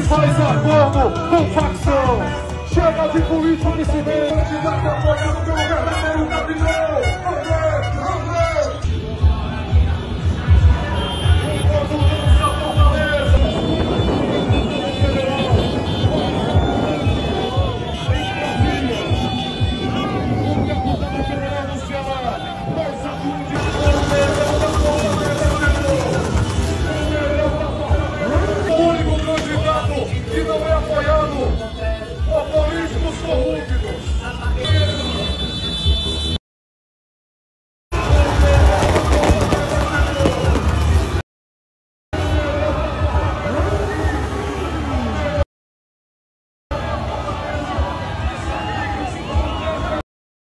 faz a como com facção. Chega de político que se vende, dá apoio no verdadeiro capitão.